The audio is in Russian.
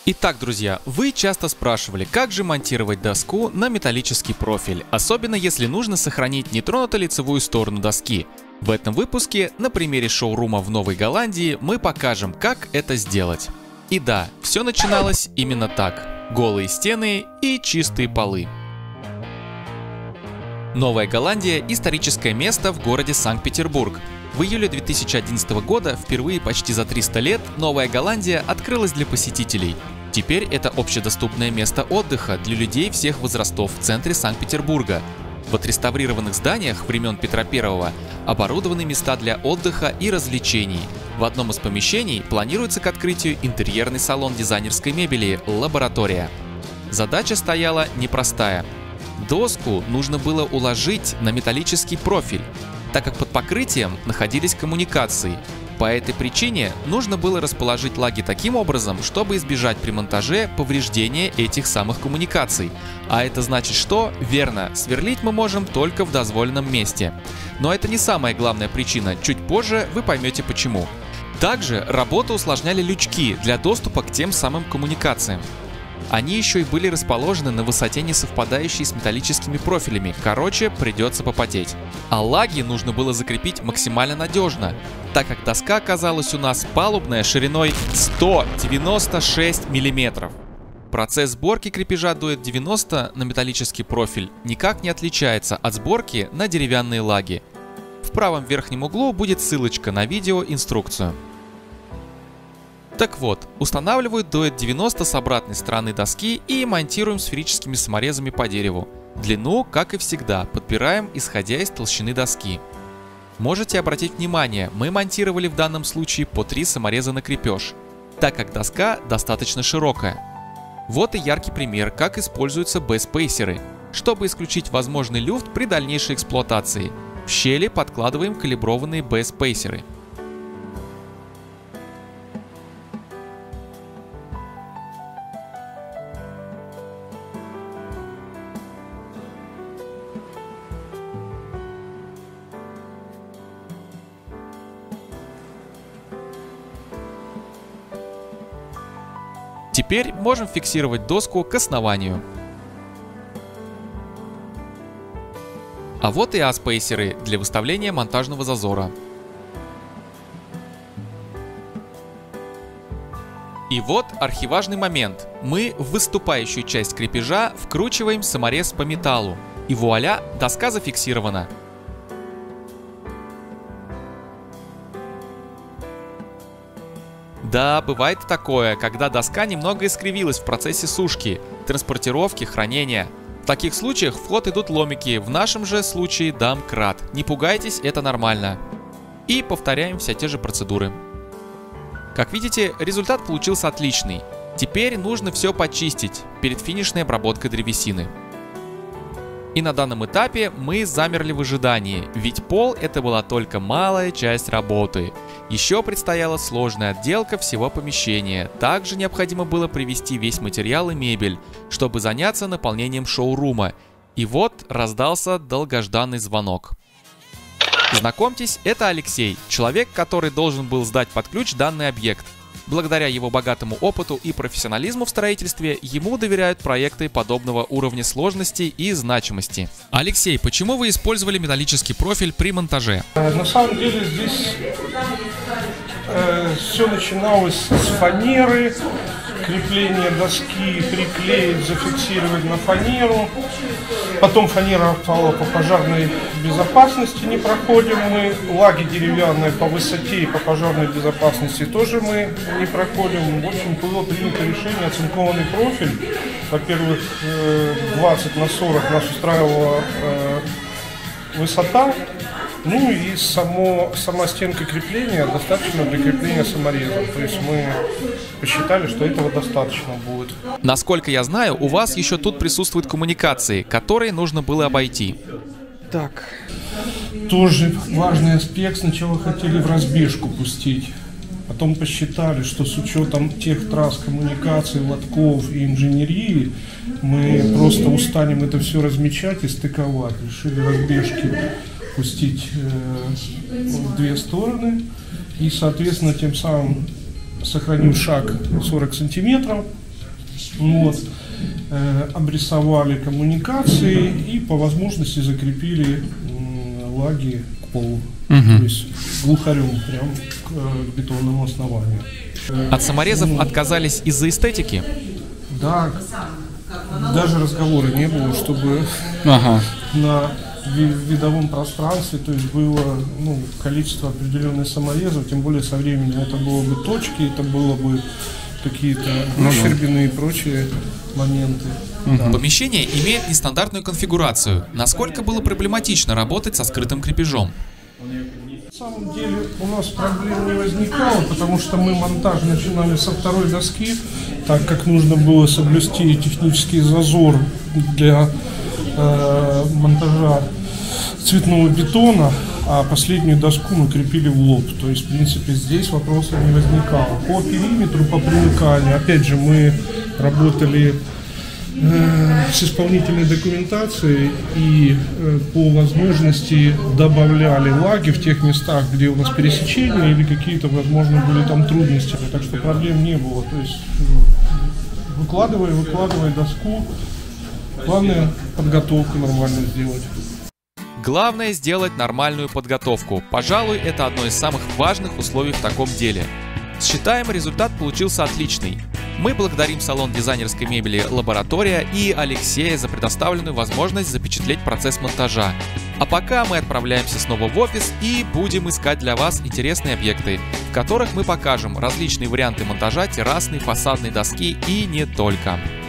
Итак, друзья, вы часто спрашивали, как же монтировать доску на металлический профиль, особенно если нужно сохранить нетронутую лицевую сторону доски. В этом выпуске на примере шоурума в Новой Голландии мы покажем, как это сделать. И да, все начиналось именно так: голые стены и чистые полы. Новая Голландия – историческое место в городе Санкт-Петербург. В июле 2011 года, впервые почти за 300 лет, Новая Голландия открылась для посетителей. Теперь это общедоступное место отдыха для людей всех возрастов в центре Санкт-Петербурга. В отреставрированных зданиях времен Петра I оборудованы места для отдыха и развлечений. В одном из помещений планируется к открытию интерьерный салон дизайнерской мебели «Лаборатория». Задача стояла непростая. Доску нужно было уложить на металлический профиль, так как под покрытием находились коммуникации. По этой причине нужно было расположить лаги таким образом, чтобы избежать при монтаже повреждения этих самых коммуникаций. А это значит что? Верно, сверлить мы можем только в дозволенном месте. Но это не самая главная причина, чуть позже вы поймете почему. Также работу усложняли лючки для доступа к тем самым коммуникациям. Они еще и были расположены на высоте, не совпадающей с металлическими профилями, короче, придется попотеть. А лаги нужно было закрепить максимально надежно, так как доска оказалась у нас палубная шириной 196 мм. Процесс сборки крепежа дует 90 на металлический профиль никак не отличается от сборки на деревянные лаги. В правом верхнем углу будет ссылочка на видеоинструкцию. Так вот, устанавливают дуэт 90 с обратной стороны доски и монтируем сферическими саморезами по дереву. Длину, как и всегда, подбираем, исходя из толщины доски. Можете обратить внимание, мы монтировали в данном случае по 3 самореза на крепеж, так как доска достаточно широкая. Вот и яркий пример, как используются B-спейсеры. Чтобы исключить возможный люфт при дальнейшей эксплуатации, в щели подкладываем калиброванные B-спейсеры. Теперь можем фиксировать доску к основанию. А вот и А-спейсеры для выставления монтажного зазора. И вот архиважный момент. Мы в выступающую часть крепежа вкручиваем саморез по металлу. И вуаля, доска зафиксирована. Да, бывает такое, когда доска немного искривилась в процессе сушки, транспортировки, хранения. В таких случаях в ход идут ломики, в нашем же случае домкрат. Не пугайтесь, это нормально. И повторяем все те же процедуры. Как видите, результат получился отличный. Теперь нужно все почистить перед финишной обработкой древесины. И на данном этапе мы замерли в ожидании, ведь пол это была только малая часть работы. Еще предстояла сложная отделка всего помещения. Также необходимо было привезти весь материал и мебель, чтобы заняться наполнением шоурума. И вот раздался долгожданный звонок. Знакомьтесь, это Алексей, человек, который должен был сдать под ключ данный объект. Благодаря его богатому опыту и профессионализму в строительстве, ему доверяют проекты подобного уровня сложности и значимости. Алексей, почему вы использовали металлический профиль при монтаже? На самом деле здесь все начиналось с фанеры, крепление доски, приклеить, зафиксировать на фанеру. Потом фанера стала по пожарной безопасности, не проходим мы. Лаги деревянные по высоте и по пожарной безопасности тоже мы не проходим. В общем, было принято решение, оцинкованный профиль. Во-первых, 20 на 40 нас устраивала высота. Ну и сама стенка крепления достаточно для крепления саморезом. То есть мы посчитали, что этого достаточно будет. Насколько я знаю, у вас еще тут присутствуют коммуникации, которые нужно было обойти. Так, тоже важный аспект. Сначала хотели в разбежку пустить. Потом посчитали, что с учетом тех трасс коммуникаций, лотков и инженерии мы просто устанем это все размечать и стыковать. Решили разбежки пустить в две стороны и, соответственно, тем самым сохранив шаг 40 сантиметров, Вот. Обрисовали коммуникации и по возможности закрепили лаги к полу. То есть глухарем прям к бетонному основанию. От саморезов отказались из-за эстетики? Да, даже разговора не было, чтобы на видовом пространстве, то есть было количество определенных саморезов, тем более со временем это было бы точки, это было бы какие-то выщербины и прочие моменты. Да. Помещение имеет нестандартную конфигурацию. Насколько было проблематично работать со скрытым крепежом? На самом деле у нас проблем не возникало, потому что мы монтаж начинали со второй доски, так как нужно было соблюсти технический зазор для монтажа цветного бетона, а последнюю доску мы крепили в лоб. То есть, в принципе, здесь вопросов не возникало. По периметру, по примыканию, опять же, мы работали с исполнительной документацией и по возможности добавляли лаги в тех местах, где у нас пересечения или какие-то, возможно, были там трудности. Так что проблем не было. То есть выкладывай доску. Главное подготовку нормально сделать. Главное сделать нормальную подготовку. Пожалуй, это одно из самых важных условий в таком деле. Считаем, результат получился отличный. Мы благодарим салон дизайнерской мебели «Лаборатория» и Алексея за предоставленную возможность запечатлеть процесс монтажа. А пока мы отправляемся снова в офис и будем искать для вас интересные объекты, в которых мы покажем различные варианты монтажа террасной, фасадной доски и не только.